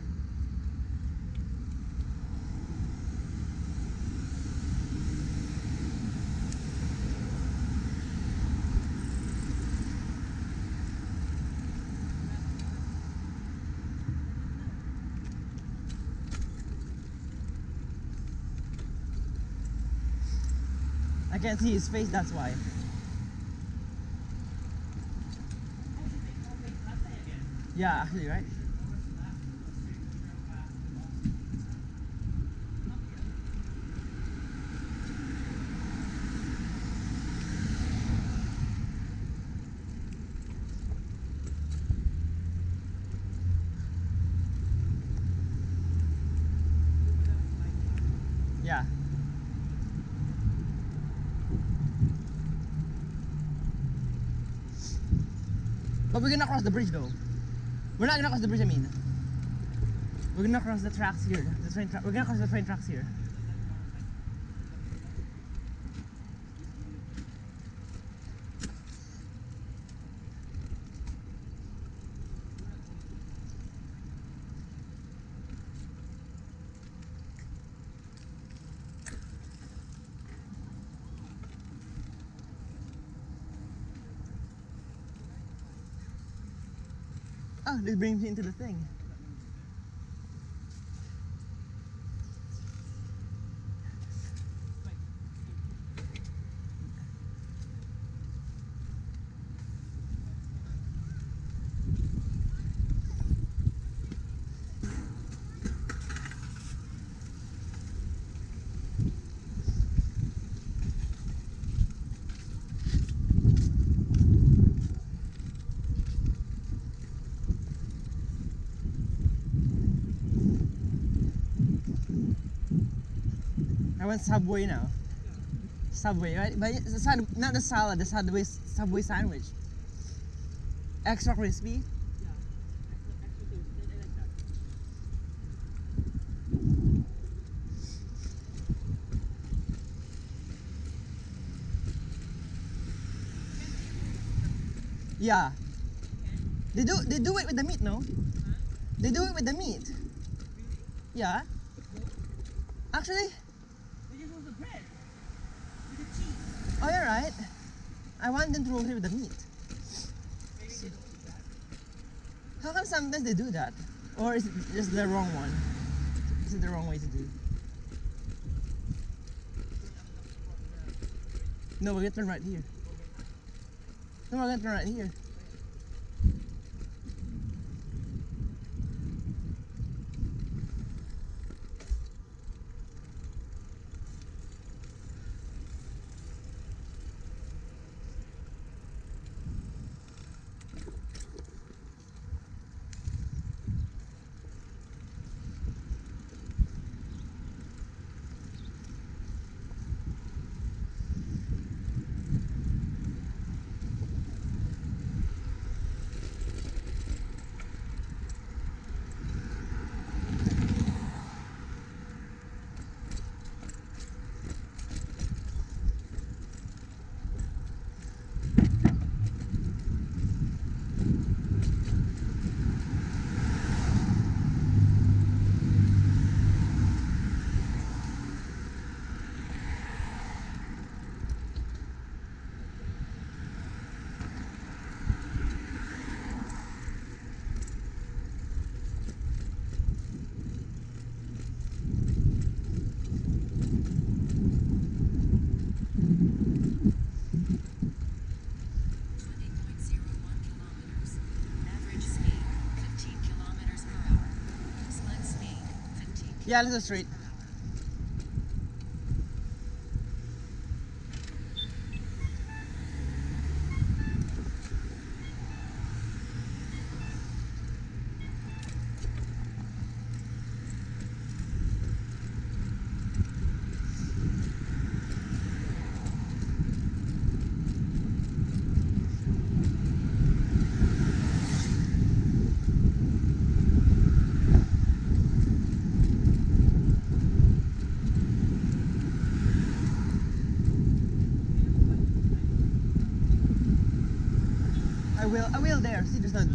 I can't see his face, that's why. Oh, she takes all the last day again. Yeah, actually, right? Yeah. But we're gonna cross the bridge though. We're not gonna cross the bridge, I mean. We're gonna cross the tracks here. The train tra we're gonna cross the train tracks here. Oh, this brings me into the thing. I want Subway now. Subway, right? But it's the side, not the salad, the Subway, Subway sandwich. Extra crispy. Yeah. Extra, extra toasted. I like that. Yeah. They do they do it with the meat, no? They do it with the meat. Yeah. Actually, They just want the bread. With the cheese. oh, you're right. I want them to roll it with the meat. Maybe they don't do that. How come sometimes they do that? Or is it just the wrong one? Is it the wrong way to do? No, we're gonna turn right here. No, we're gonna turn right here. Yeah, let's go straight. I will, I will there. See, there's no.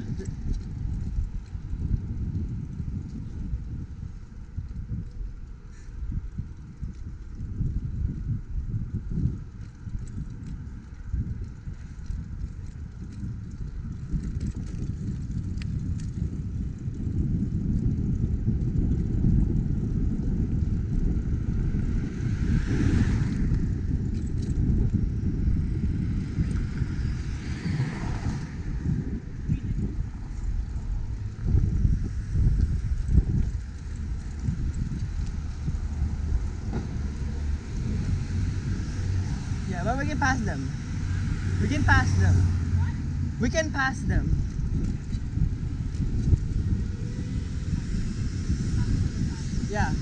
Yeah, but we can pass them. We can pass them. We can pass them. Yeah.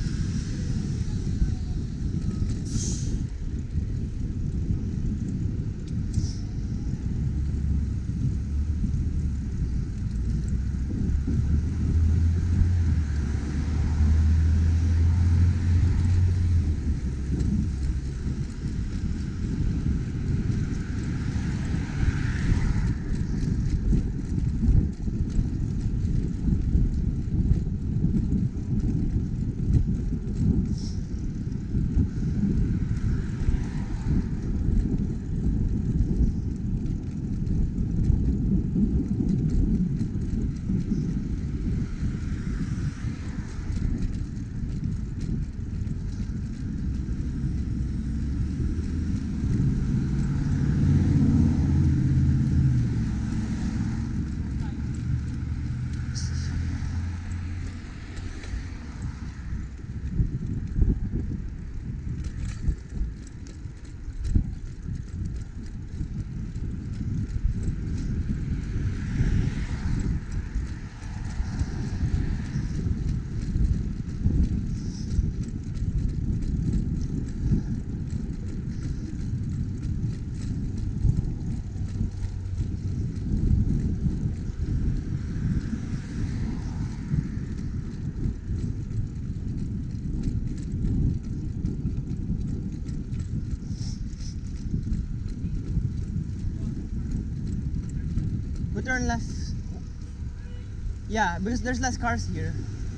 We turn left. Yeah, because there's less cars here.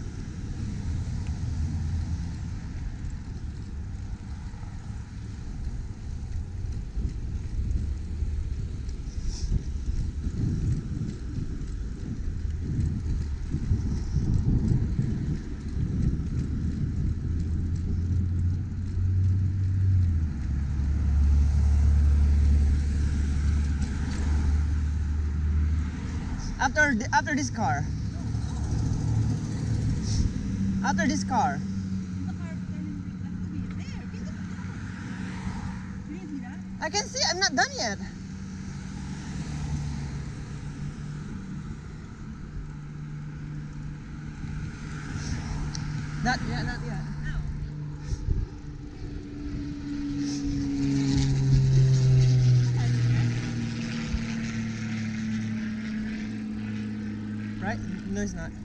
After the, after this car. After this car. The car turning left to be there. Get the car. You didn't see that? I can see. I'm not done yet. Not yet. Not yet. No. Right? No, it's not.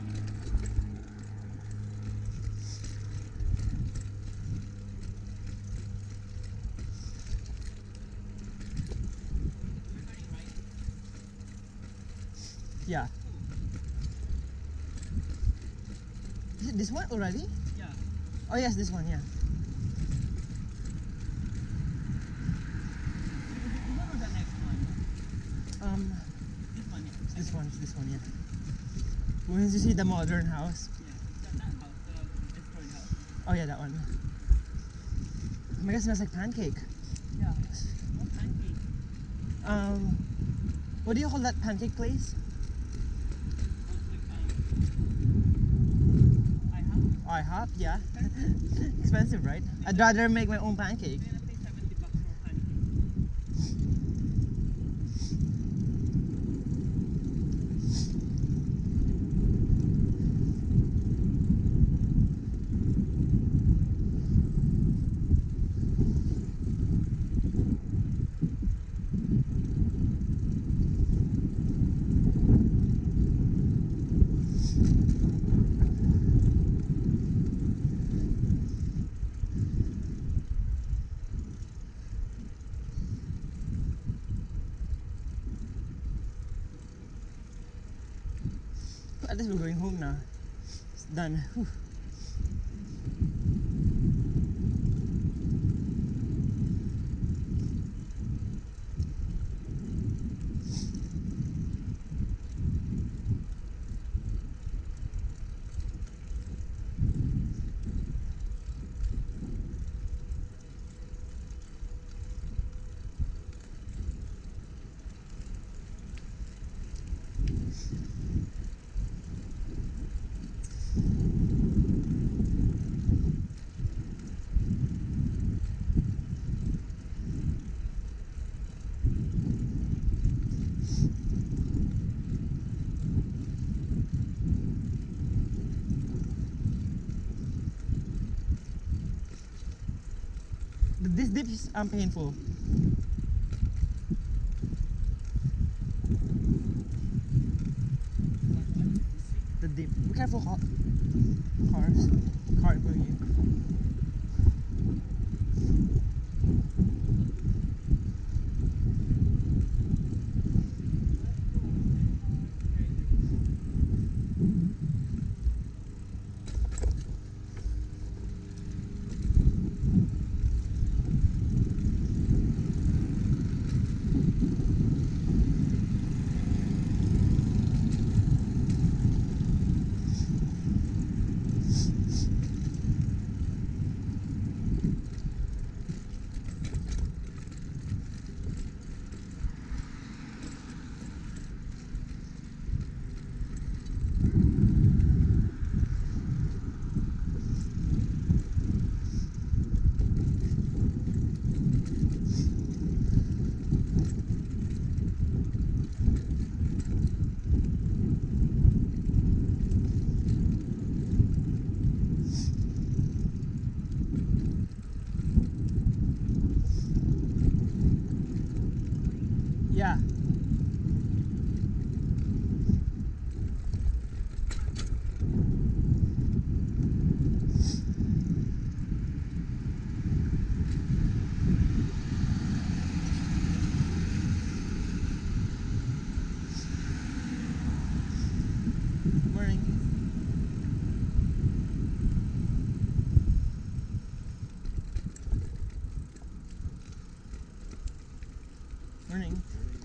Yeah. Is it this one already? Yeah. Oh yes, this one, yeah. What was the next one? Um, This one, yeah. it's this one, it's this one, yeah. Once you see the modern house. Yeah. That, that house, the destroyed house. Oh yeah, that one. Oh my god, it smells like pancake. Yeah. What pancake? Um, what do you call that pancake place? Looks like, um, I have. I hop, yeah. Expensive, right? I'd rather make my own pancake. You're gonna pay seventy bucks for a pancake. At least we're going home now. It's done. Whew. This dip is um, painful. The dip. Be careful, ca- cars. Car in front of you. Yeah. Morning. Morning.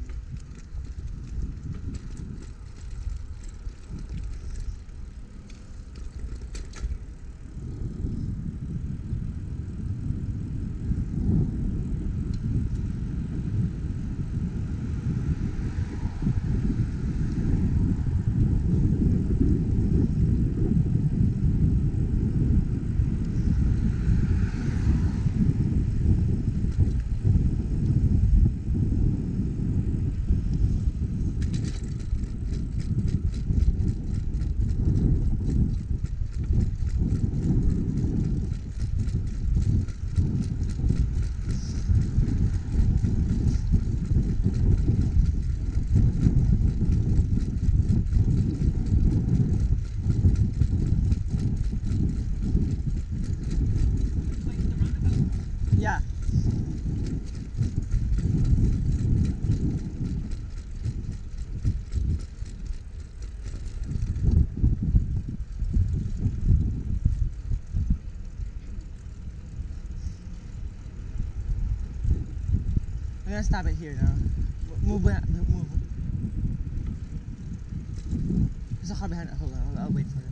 Yeah. I'm gonna stop it here now. Move, move. There's a car behind us. Hold on, hold on, I'll wait for it.